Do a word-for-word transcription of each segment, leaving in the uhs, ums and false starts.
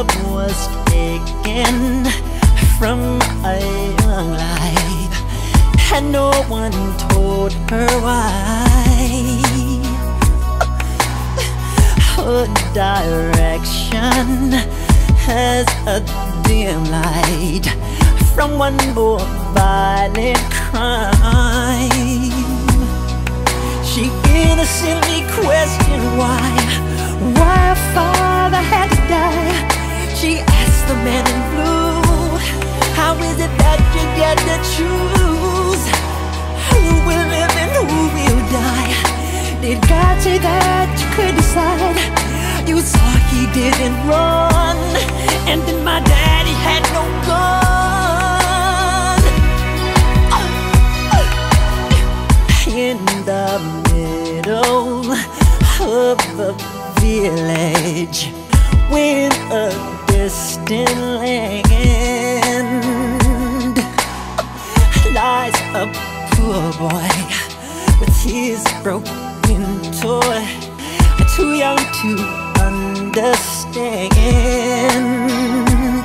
love was taken from a young life, and no one told her why. Her direction has a dim light from one more violent crime. She innocently questioned why, why her father had to die. She asked the man in blue, how is it that you get to choose who will live and who will die? Did God say that you could decide? You saw he didn't run, and then my daddy had no gun. In the middle of the village, with a distant land, lies a poor boy with his broken toy, too young to understand.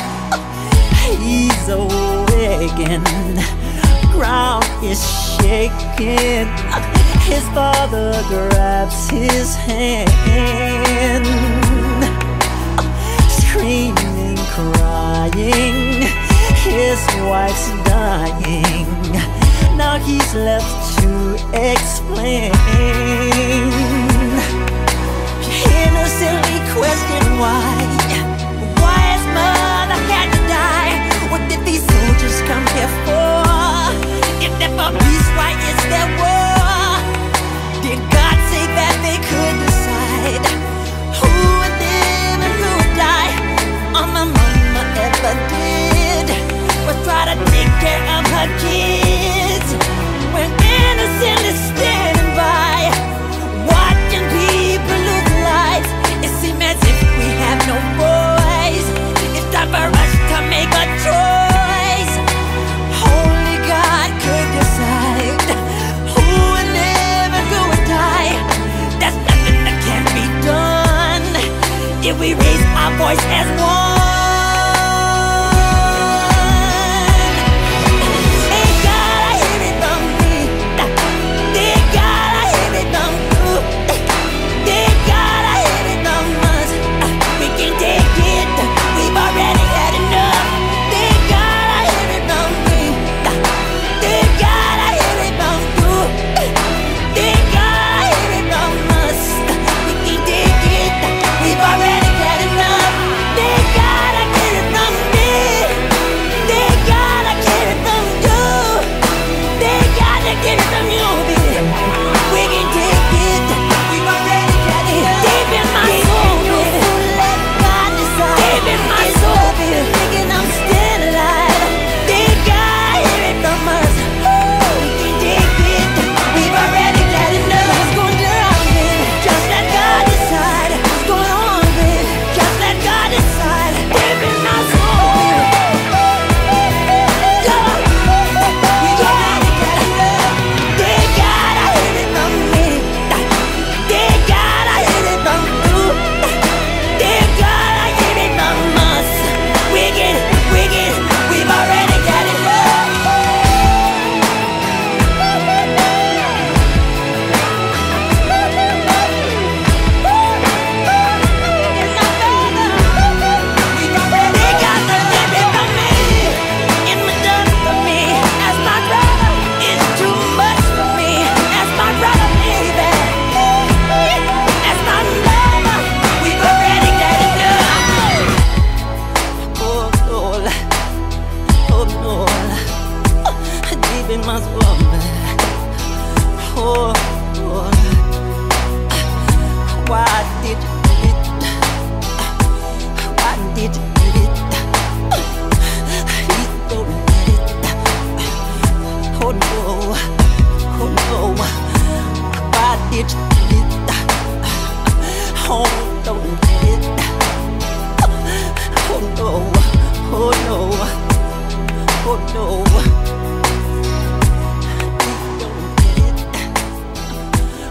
He's awakened, ground is shaking. His father grabs his hand, screaming, crying, his wife's dying. Now he's left to explain. She innocently questioned why, why his mother had to die. What did these soldiers come here for? If they're for peace, why is there war? Did God say that they could decide who would live and who would die? All my mama ever did was try to take care of her kids, when innocently standing by, watching people lose lives. It seems as if we have no voice. It's time for us to make a choice. Only God could decide who would live and who would die. There's nothing that can't be done if we raise our voice as one.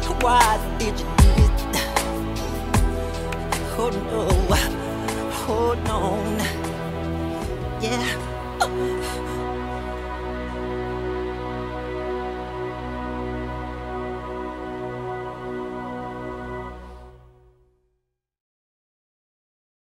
Oh no, oh yeah.